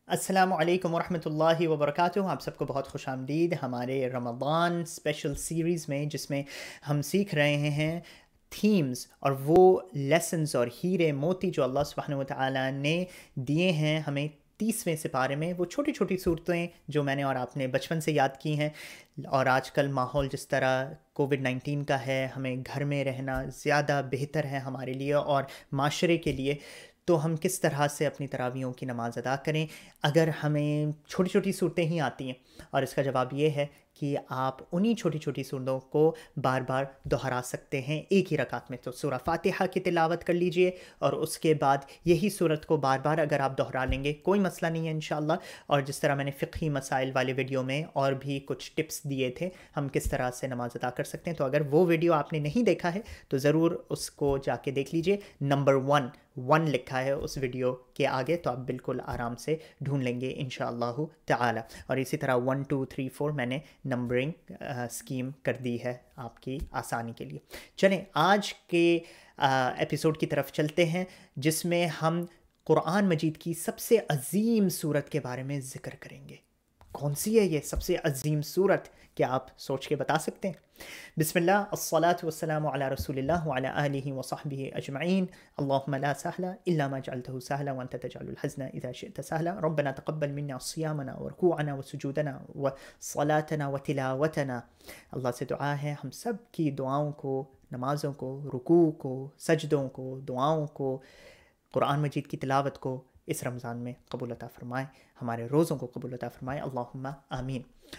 السلام علیکم ورحمۃ اللہ وبرکاتہ۔ آپ سب کو بہت خوش آمدید ہمارے رمضان اسپیشل سیریز میں، جس میں ہم سیکھ رہے ہیں تھیمز اور وہ لیسنز اور ہیرے موتی جو اللہ سبحانہ وتعالیٰ نے دیے ہیں ہمیں 30ویں سپارے میں۔ وہ چھوٹی چھوٹی صورتیں جو میں نے اور آپ نے بچپن سے یاد کی ہیں، اور آج کل ماحول جس طرح کووڈ-19 کا ہے، ہمیں گھر میں رہنا زیادہ بہتر ہے ہمارے لیے اور معاشرے کے لیے، تو ہم کس طرح سے اپنی تراویحوں کی نماز ادا کریں اگر ہمیں چھوٹی چھوٹی صورتیں ہی آتی ہیں۔ اور اس کا جواب یہ ہے کہ آپ انہی چھوٹی چھوٹی صورتوں کو بار بار دہرا سکتے ہیں ایک ہی رکعت میں۔ تو سورہ فاتحہ کی تلاوت کر لیجئے اور اس کے بعد یہی صورت کو بار بار اگر آپ دہرا لیں گے کوئی مسئلہ نہیں ہے انشاءاللہ۔ اور جس طرح میں نے فقہی مسائل والے ویڈیو میں اور بھی کچھ ٹپس دیے تھے ہم کس طرح سے نماز ادا کر سکتے ہیں، تو اگر وہ ویڈیو آپ نے نہیں دیکھا ہے تو ضرور اس کو جا کے دیکھ لیجئے۔ نمبر 1 لکھا ہے اس ویڈیو کے آگے، تو آپ بالکل آرام سے ڈھونڈ لیں گے انشاءاللہ تعالی۔ اور اسی طرح 1 2 3 4 میں نے نمبرنگ اسکیم کر دی ہے آپ کی آسانی کے لیے۔ چلیں آج کے ایپیسوڈ کی طرف چلتے ہیں، جس میں ہم قرآن مجید کی سب سے عظیم سورت کے بارے میں ذکر کریں گے۔ کون سی ہے یہ سب سے عظیم سورت؟ کیا آپ سوچ کے بتا سکتے ہیں؟ بسم اللہ، الصلاۃ والسلام علی رسول اللہ وعلی آلہ وصحبہ اجمعین۔ اللہم لا سہل الا ما جعلتہ سہلا وانت تجعل الحزن اذا شئت سہلا۔ ربنا تقبل منا صیامنا ورکوعنا وسجودنا وصلاتنا وتلاوتنا۔ اللہ سے دعا ہے ہم سب کی دعاؤں کو، نمازوں کو، رکوع کو، سجدوں کو، دعاؤں کو، قرآن مجید کی تلاوت کو اس رمضان میں قبول عطا فرمائے، ہمارے روزوں کو قبول عطا فرمائے، اللہم آمین۔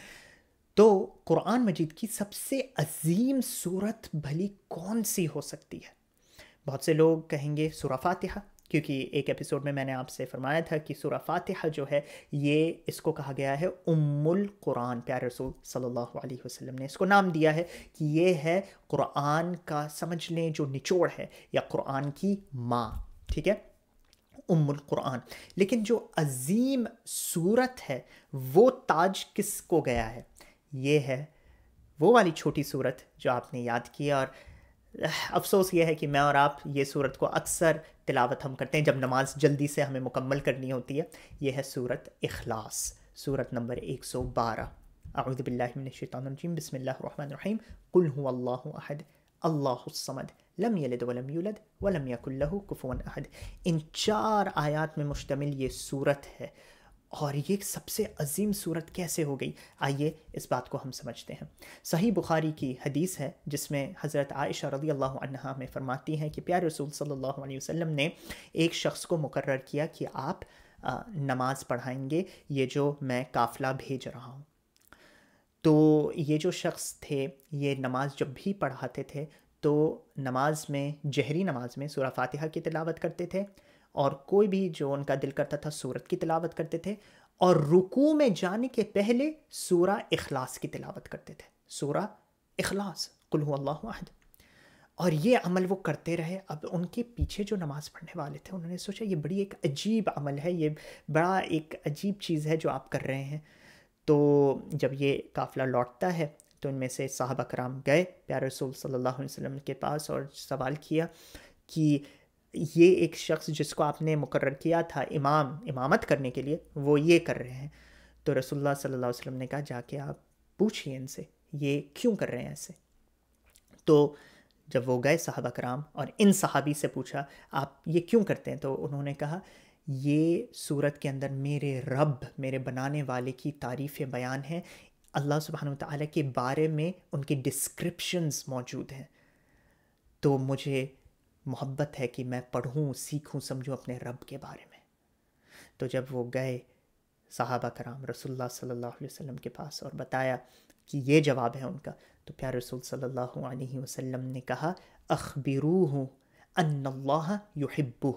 تو قرآن مجید کی سب سے عظیم سورت بھلی کون سی ہو سکتی ہے؟ بہت سے لوگ کہیں گے سورہ فاتحہ، کیونکہ ایک ایپیسوڈ میں نے آپ سے فرمایا تھا کہ سورہ فاتحہ جو ہے یہ اس کو کہا گیا ہے ام القرآن۔ پیارے رسول صلی اللہ علیہ وسلم نے اس کو نام دیا ہے کہ یہ ہے قرآن کا، سمجھ لیں، جو نچوڑ ہے، یا قرآن کی ماں، ٹھیک ہے، ام القرآن۔ لیکن جو عظیم سورت ہے وہ تاج کس کو گیا ہے؟ یہ ہے وہ والی چھوٹی سورت جو آپ نے یاد کی، اور افسوس یہ ہے کہ میں اور آپ یہ سورت کو اکثر تلاوت ہم کرتے ہیں جب نماز جلدی سے ہمیں مکمل کرنی ہوتی ہے۔ یہ ہے سورت اخلاص، سورت نمبر 112۔ اعوذ باللہ من الشیطان الرجیم، بسم اللہ الرحمن الرحیم۔ قل هو اللہ احد اللہ الصمد لم یلد ولم یولد ولم یکن لہ کفوا احد۔ ان 4 آیات میں مشتمل یہ سورت ہے، اور یہ سب سے عظیم سورت کیسے ہو گئی؟ آئیے اس بات کو ہم سمجھتے ہیں۔ صحیح بخاری کی حدیث ہے جس میں حضرت عائشہ رضی اللہ عنہا میں فرماتی ہیں کہ پیارے رسول صلی اللہ علیہ وسلم نے ایک شخص کو مقرر کیا کہ آپ نماز پڑھائیں گے یہ جو میں قافلہ بھیج رہا ہوں۔ تو یہ جو شخص تھے یہ نماز جب بھی پڑھاتے تھے تو نماز میں، جہری نماز میں، سورہ فاتحہ کی تلاوت کرتے تھے، اور کوئی بھی جو ان کا دل کرتا تھا سورت کی تلاوت کرتے تھے، اور رکوع میں جانے کے پہلے سورہ اخلاص کی تلاوت کرتے تھے، سورہ اخلاص، قل هو اللہ احد۔ اور یہ عمل وہ کرتے رہے۔ اب ان کے پیچھے جو نماز پڑھنے والے تھے انہوں نے سوچا یہ بڑی ایک عجیب عمل ہے، یہ بڑا ایک عجیب چیز ہے جو آپ کر رہے ہیں۔ تو جب یہ قافلہ لوٹتا ہے تو ان میں سے صحابہ کرام گئے پیارے رسول صلی اللہ علیہ وسلم کے پاس اور سوال کیا کہ یہ ایک شخص جس کو آپ نے مقرر کیا تھا امامت کرنے کے لیے، وہ یہ کر رہے ہیں۔ تو رسول اللہ صلی اللہ علیہ وسلم نے کہا جا کے آپ پوچھئے ان سے یہ کیوں کر رہے ہیں ایسے۔ تو جب وہ گئے صحابہ کرام اور ان صحابی سے پوچھا آپ یہ کیوں کرتے ہیں، تو انہوں نے کہا یہ سورت کے اندر میرے رب، میرے بنانے والے کی تعریف بیان ہے، اللہ سبحانہ وتعالی کے بارے میں ان کی ڈسکرپشنز موجود ہیں، تو مجھے محبت ہے کہ میں پڑھوں، سیکھوں، سمجھوں اپنے رب کے بارے میں۔ تو جب وہ گئے صحابہ کرام رسول اللہ صلی اللہ علیہ وسلم کے پاس اور بتایا کہ یہ جواب ہے ان کا، تو پیارے رسول صلی اللہ علیہ وسلم نے کہا اخبروہ ان اللہ یحبہ،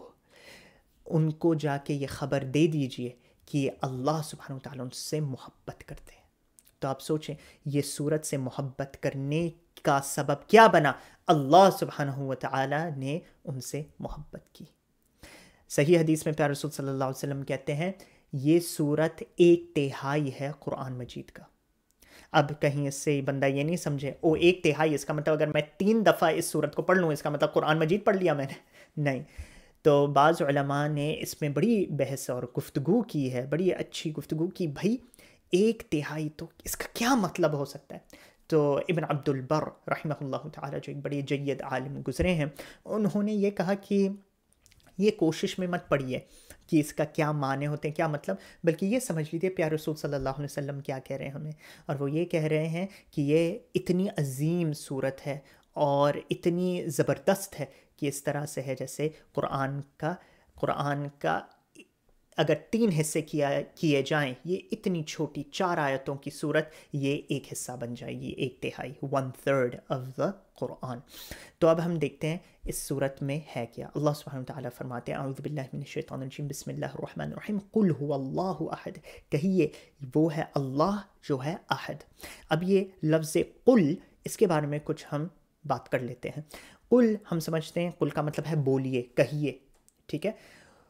ان کو جا کے یہ خبر دے دیجئے کہ اللہ سبحانہ وتعالیٰ ان سے محبت کرتے ہیں۔ تو آپ سوچیں یہ سورت سے محبت کرنے کا سبب کیا بنا؟ اللہ سبحانہ وتعالیٰ نے ان سے محبت کی۔ صحیح حدیث میں پیارے رسول صلی اللہ علیہ وسلم کہتے ہیں یہ سورت 1/3 ہے قرآن مجید کا۔ اب کہیں اس سے بندہ یہ نہیں سمجھے 1/3 اس کا مطلب اگر میں 3 دفعہ اس سورت کو پڑھ لوں اس کا مطلب قرآن مجید پڑھ لیا میں نے، نہیں۔ تو بعض علماء نے اس میں بڑی بحث اور گفتگو کی ہے، بڑی اچھی گفتگو کی، بھائی 1/3 تو اس کا کیا مطلب ہو سکتا ہے؟ تو ابن عبد البر رحمہ اللہ تعالی جو ایک بڑے جید عالم گزرے ہیں، انہوں نے یہ کہا کہ یہ کوشش میں مت پڑیے کہ اس کا کیا معنی ہوتے ہیں، کیا مطلب، بلکہ یہ سمجھ لیجیے پیارے رسول صلی اللہ علیہ وسلم کیا کہہ رہے ہیں ہمیں، اور وہ یہ کہہ رہے ہیں کہ یہ اتنی عظیم صورت ہے اور اتنی زبردست ہے کہ اس طرح سے ہے جیسے قرآن کا اگر 3 حصے کیے جائیں، یہ اتنی چھوٹی 4 آیتوں کی صورت، یہ ایک حصہ بن جائے گی، 1/3 1/3 آف دا قرآن۔ تو اب ہم دیکھتے ہیں اس صورت میں ہے کیا۔ اللہ سبحانہ وتعالیٰ فرماتے ہیں اعوذ باللہ من الشیطان الرجیم بسم اللہ الرحمن الرحیم قل هو اللہ احد، کہیے وہ ہے اللہ جو ہے احد۔ اب یہ لفظ قل، اس کے بارے میں کچھ ہم بات کر لیتے ہیں۔ قل ہم سمجھتے ہیں قل کا مطلب ہے بولیے، کہیے، ٹھیک ہے۔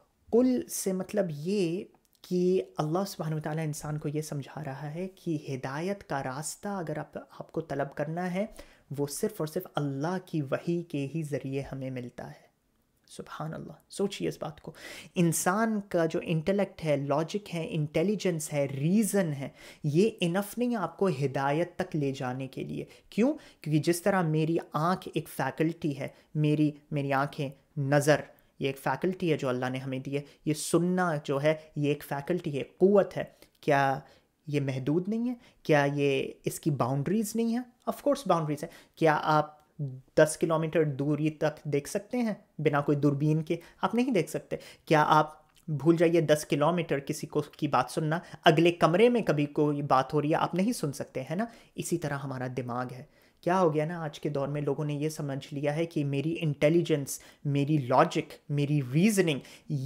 قل سے مطلب یہ کہ اللہ سبحانہ وتعالیٰ انسان کو یہ سمجھا رہا ہے کہ ہدایت کا راستہ اگر آپ کو طلب کرنا ہے، وہ صرف اور صرف اللہ کی وحی کے ہی ذریعے ہمیں ملتا ہے۔ سبحان اللہ، سوچیے اس بات کو۔ انسان کا جو انٹلیکٹ ہے، لاجک ہے، انٹیلیجنس ہے، ریزن ہے، یہ انف نہیں آپ کو ہدایت تک لے جانے کے لیے۔ کیوں؟ کیونکہ جس طرح میری آنکھ ایک فیکلٹی ہے، میری آنکھیں، نظر، یہ ایک فیکلٹی ہے جو اللہ نے ہمیں دی ہے، یہ سننا جو ہے یہ ایک فیکلٹی ہے، قوت ہے، کیا یہ محدود نہیں ہے؟ کیا یہ اس کی باؤنڈریز نہیں ہے؟ آف کورس باؤنڈریز ہے۔ کیا آپ 10 کلومیٹر دوری تک دیکھ سکتے ہیں بنا کوئی دوربین کے؟ آپ نہیں دیکھ سکتے۔ کیا آپ بھول جائیے 10 کلومیٹر کسی کی بات سننا، اگلے کمرے میں کبھی کوئی بات ہو رہی ہے آپ نہیں سن سکتے، ہے نا؟ اسی طرح ہمارا دماغ ہے۔ کیا ہو گیا نا، آج کے دور میں لوگوں نے یہ سمجھ لیا ہے کہ میری انٹیلیجنس، میری لاجک، میری ریزننگ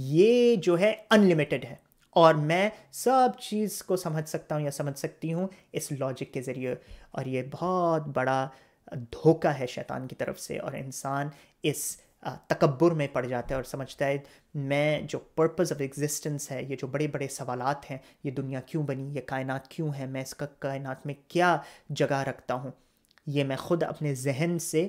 یہ جو ہے انلیمیٹڈ ہے، اور میں سب چیز کو سمجھ سکتا ہوں یا سمجھ سکتی ہوں اس لاجک کے ذریعے، اور یہ بہت بڑا دھوکہ ہے شیطان کی طرف سے، اور انسان اس تکبر میں پڑ جاتا ہے اور سمجھتا ہے میں جو پرپز آف ایگزسٹنس ہے، یہ جو بڑے بڑے سوالات ہیں، یہ دنیا کیوں بنی، یہ کائنات کیوں ہے، میں اس کا کائنات میں کیا جگہ رکھتا ہوں، یہ میں خود اپنے ذہن سے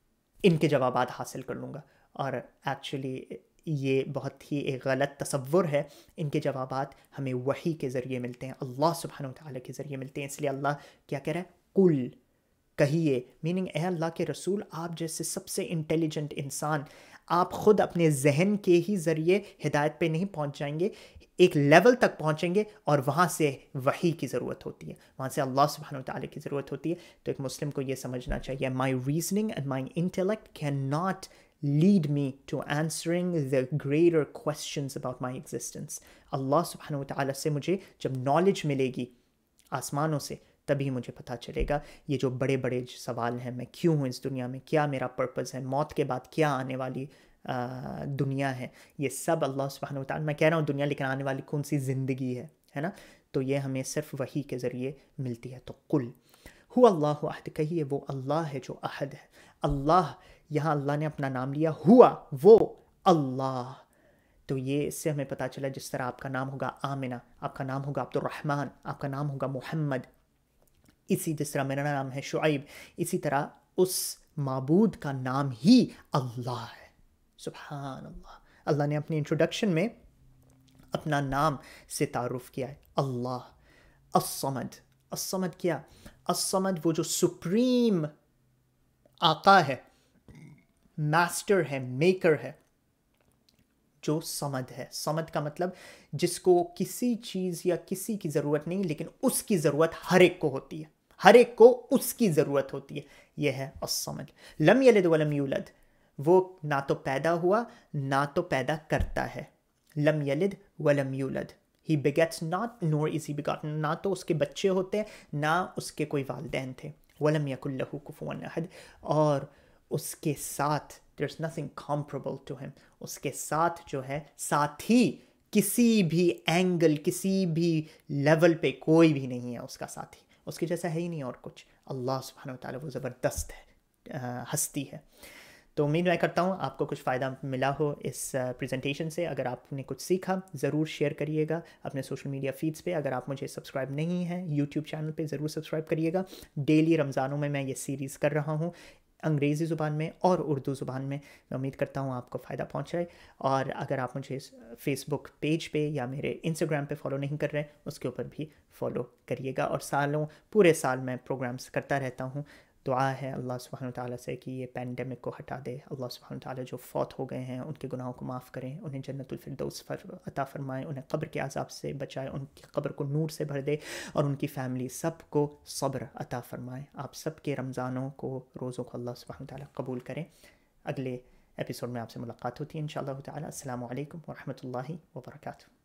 ان کے جوابات حاصل کر لوں گا۔ اور ایکچولی یہ بہت ہی ایک غلط تصور ہے۔ ان کے جوابات ہمیں وحی کے ذریعے ملتے ہیں، اللہ سبحانہ وتعالیٰ کے ذریعے ملتے ہیں۔ اس لیے اللہ کیا کہہ رہا ہے؟ قل، کہیے، میننگ اے اللہ کے رسول، آپ جیسے سب سے انٹیلیجنٹ انسان، آپ خود اپنے ذہن کے ہی ذریعے ہدایت پہ نہیں پہنچ جائیں گے، ایک لیول تک پہنچیں گے اور وہاں سے وحی کی ضرورت ہوتی ہے، وہاں سے اللہ سبحانہ وتعالیٰ کی ضرورت ہوتی ہے۔ تو ایک مسلم کو یہ سمجھنا چاہیے، my reasoning and my intellect can not lead me to answering the greater questions about my existence۔ اللہ سبحانہ وتعالیٰ سے مجھے جب نالج ملے گی آسمانوں سے، تبھی مجھے پتہ چلے گا یہ جو بڑے بڑے سوال ہیں، میں کیوں ہوں اس دنیا میں، کیا میرا پرپز ہے، موت کے بعد کیا آنے والی دنیا ہے، یہ سب اللہ سبحانہ وتعالیٰ، میں کہہ رہا ہوں دنیا، لیکن آنے والی کون سی زندگی ہے نا، تو یہ ہمیں صرف وحی کے ذریعے ملتی ہے۔ تو قل هو اللہ احد، کہیے وہ اللہ ہے جو احد ہے۔ اللہ، یہاں اللہ نے اپنا نام لیا، ہوا، وہ اللہ، تو یہ اس سے ہمیں پتہ چلا جس طرح آپ کا نام ہوگا آمنہ، آپ کا نام ہوگا عبد الرحمن، آپ کا نام ہوگا محمد، اسی جس طرح میرا نام ہے شعیب، اسی طرح اس معبود کا نام ہی اللہ ہے۔ سبحان اللہ، اللہ نے اپنی انٹروڈکشن میں اپنا نام سے تعارف کیا ہے، اللہ الصمد۔ الصمد کیا؟ الصمد وہ جو سپریم آقا ہے، ماسٹر ہے، میکر ہے، جو صمد ہے۔ صمد کا مطلب جس کو کسی چیز یا کسی کی ضرورت نہیں، لیکن اس کی ضرورت ہر ایک کو ہوتی ہے، ہر ایک کو اس کی ضرورت ہوتی ہے، یہ ہے الصمد۔ لم یلد ولم یولد، وہ نہ تو پیدا ہوا نہ تو پیدا کرتا ہے۔ لم یلد ولم یولد، he begets not nor is he begotten، نہ تو اس کے بچے ہوتے نہ اس کے کوئی والدین تھے۔ ولم یکن لہ کفوا احد، اور اس کے ساتھ there's nothing comparable to him، اس کے ساتھ جو ہے ساتھی کسی بھی اینگل، کسی بھی لیول پہ کوئی بھی نہیں ہے اس کا ساتھی، اس کے جیسا ہے ہی نہیں اور کچھ۔ اللہ سبحانہ وتعالیٰ وہ زبردست ہے، ہستی ہے۔ تو امید میں کرتا ہوں آپ کو کچھ فائدہ ملا ہو اس پریزنٹیشن سے۔ اگر آپ نے کچھ سیکھا ضرور شیئر کریے گا اپنے سوشل میڈیا فیڈز پہ۔ اگر آپ مجھے سبسکرائب نہیں ہیں یوٹیوب چینل پہ، ضرور سبسکرائب کریے گا۔ ڈیلی رمضانوں میں یہ سیریز کر رہا ہوں، انگریزی زبان میں اور اردو زبان میں. میں امید کرتا ہوں آپ کو فائدہ پہنچ رہا ہے. اور اگر آپ مجھے فیس بک پیج پہ یا میرے انسٹاگرام پہ فالو نہیں کر رہے اس کے اوپر بھی فالو کریے گا. اور پورے سال میں پروگرامز کرتا رہتا ہوں. دعا ہے اللہ سبحانہ وتعالیٰ سے کہ یہ پینڈیمک کو ہٹا دے. اللہ سبحانہ وتعالیٰ جو فوت ہو گئے ہیں ان کے گناہوں کو معاف کریں, انہیں جنت الفردوس عطا فرمائیں, انہیں قبر کے عذاب سے بچائے, ان کی قبر کو نور سے بھر دے, اور ان کی فیملی سب کو صبر عطا فرمائیں. آپ سب کے رمضانوں کو, روزوں کو اللہ سبحانہ وتعالیٰ قبول کریں. اگلے ایپیسوڈ میں آپ سے ملاقات ہوتی ہے انشاءاللہ تعالیٰ. السلام علیکم ورحمۃ اللہ وبرکاتہ.